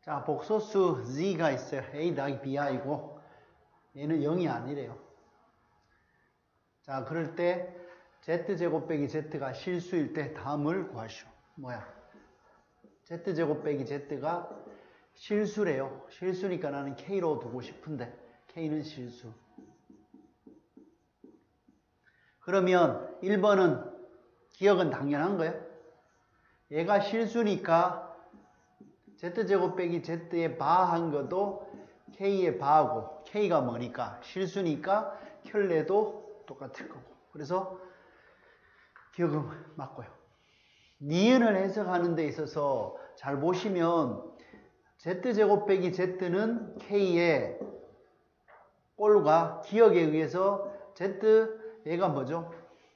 자, 복소수 z가 있어요. a 더하기 bi고 얘는 0이 아니래요. 자, 그럴 때 z제곱 빼기 z가 실수일 때 다음을 구하시오. 뭐야? z제곱 빼기 z가 실수래요. 실수니까 나는 k로 두고 싶은데 k는 실수. 그러면 1번은 기억은 당연한 거예요. 얘가 실수니까 z제곱 빼기 z의 바한 것도 k의 바하고 k가 뭐니까 실수니까 켤레도 똑같을 거고. 그래서 기억은 맞고요. 니은을 해석하는 데 있어서 잘 보시면 z제곱 빼기 z는 k의 꼴과 기억에 의해서 z 얘가 뭐죠?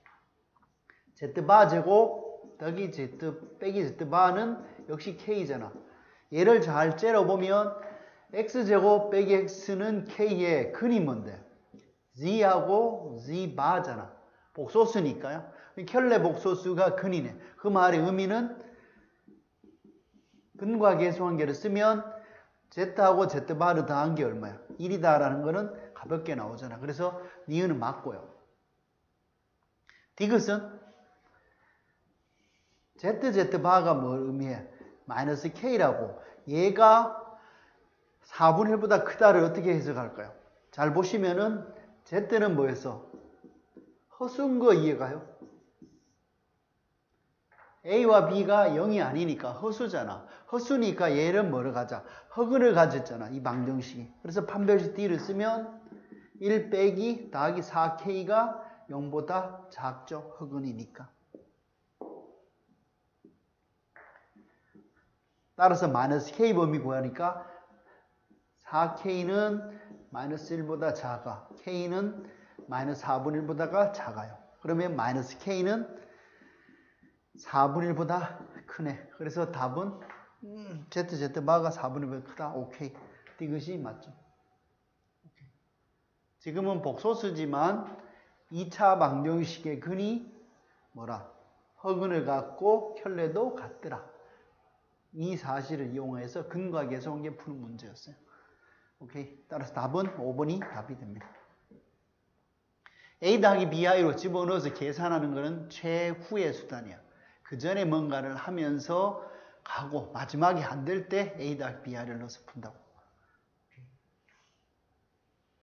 z바 제곱 더하기 z 빼기 z바는 역시 k잖아. 얘를 잘 째려보면 x제곱 빼기 x는 k의 근이 뭔데? z하고 z바잖아. 복소수니까요. 켤레 복소수가 근이네. 그 말의 의미는 근과 계수관계를 쓰면 z하고 z바를 더한 게 얼마야? 1이다라는 거는 가볍게 나오잖아. 그래서 니은은 맞고요. 디귿은 z바가 뭘 의미해? 마이너스 k라고. 얘가 4분의 1보다 크다를 어떻게 해석할까요? 잘 보시면은 z는 뭐였어? 허수인 거 이해가요? a와 b가 0이 아니니까 허수잖아. 허수니까 얘를 뭐를 가자? 허근을 가졌잖아. 이 방정식이. 그래서 판별식 d를 쓰면 1 빼기 더하기 4k가 0보다 작죠. 허근이니까. 따라서 마이너스 k 범위 구하니까 4k는 마이너스 1보다 작아. k는 마이너스 4분의 1보다가 작아요. 그러면 마이너스 k는 4분의 1보다 크네. 그래서 답은 z바가 4분의 1보다 크다. 오케이. 이것이 맞죠. 오케이. 지금은 복소수지만 2차 방정식의 근이 뭐라? 허근을 갖고 켤레도 같더라. 이 사실을 이용해서 근과 계수관계 푸는 문제였어요. 오케이. 따라서 답은 5번이 답이 됩니다. a 더하기 bi로 집어넣어서 계산하는 것은 최후의 수단이야. 그 전에 뭔가를 하면서 가고 마지막에 안 될 때 a 더하기 bi를 넣어서 푼다고.